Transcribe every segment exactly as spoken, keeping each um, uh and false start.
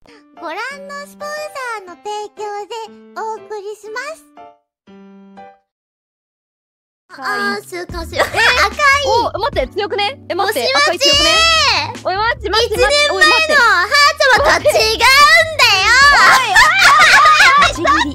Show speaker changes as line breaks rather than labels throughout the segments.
ご覧のスポンサーの提供でお送りします。あー、すかしら。えー、赤い。
お、待って、強くね？え、待って、赤い強くね？おい、待って、待って、
いちねんまえのハートマと違うんだよ。おいおいおい、ちょっと待って。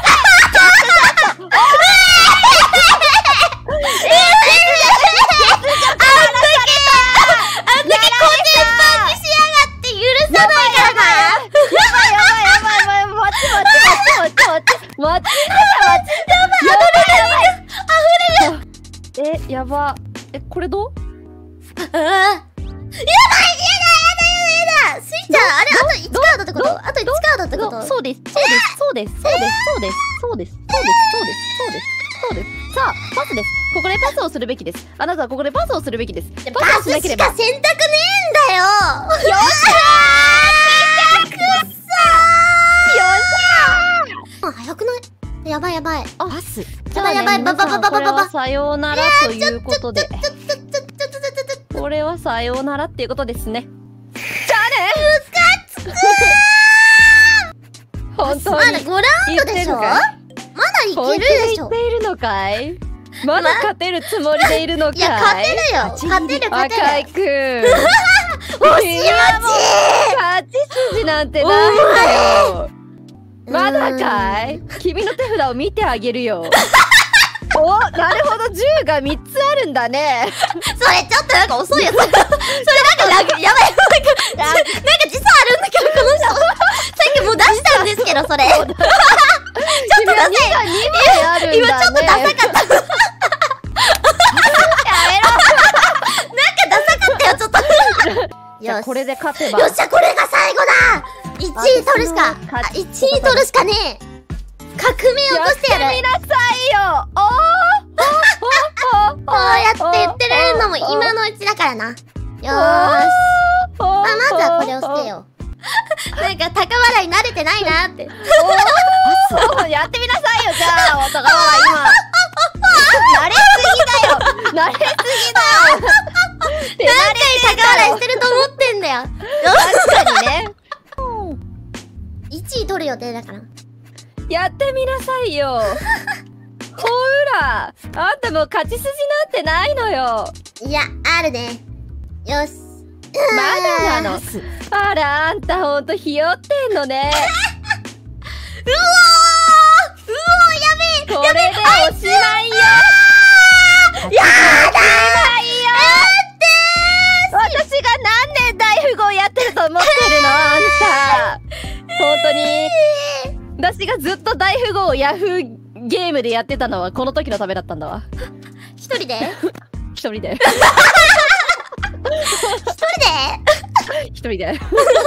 え、やば。え、これどう？
ああ。やばい、やだ、やだ、やだ、やだ。スイちゃん、あれ、あといちカードってこと？あといちカードってこと？
そうです、そうです、そうです、そうです、そうです、そうです、そうです、そうです、そうです、そうです。さあ、パスです。ここでパスをするべきです。あなたはここでパスをするべきです。
パスしか選択ねえんだよ。よっしゃー！くっそー！よっしゃー！あ、早くない？やばいやばい。
あ、パス。
やばいやばい、バババババババ。
さようならということで。これはさようならっていうことですね。じゃあね。ムカつくー。本当に。
まだごラウンドでしょ？まだいけるでしょ？
本気で言っているのかい？まだ勝てるつもりでいるのかい？いや、
勝てるよ。勝てる勝てる。
赤井くん。
おしまち。
勝ち筋なんてないんだよ。まだかい？君の手札を見てあげるよ。お、なるほど、銃がみっつあるんだね。
それちょっとなんか遅いやつ。それなんか、なんか、やばい、なんか、なんか実はあるんだけど、この人。さっきもう出したんですけど、それ。ちょっと出せ。今ちょっとダサかった。やめろ。なんかダサかったよ、ちょっと。
よし、これで勝てば。
よっしゃ、これが最後だ。いちい取るしか、いちい取るしかねえ。革命起こしてやる。
やってみなさいよ。おー。
こうやって言ってられるのも今のうちだからな。よーし。まあ、まずはこれを捨てよう。なんか高笑い慣れてないなって。
おー、やってみなさいよ、じゃあ、お互いは今。慣れすぎだよ。慣れすぎだよ。
何回高笑いしてると思ってんだよ。
確かにね。
いちい取る予定だから。
やってみなさいよ。ほら、あんたも勝ち筋なんてないのよ。
いや、あるね。よし。
まだなの。あら、あんたほんとひよってんのね。
うおーうおー、やべえ、
これでおしまいよ。
やだー、おしまいよ。
私が何年大富豪やってると思ってるの、あんた。本当に。私がずっと大富豪をヤフーゲームでやってたのはこの時のためだったんだわ。
一人で
一人で
一人で
一人で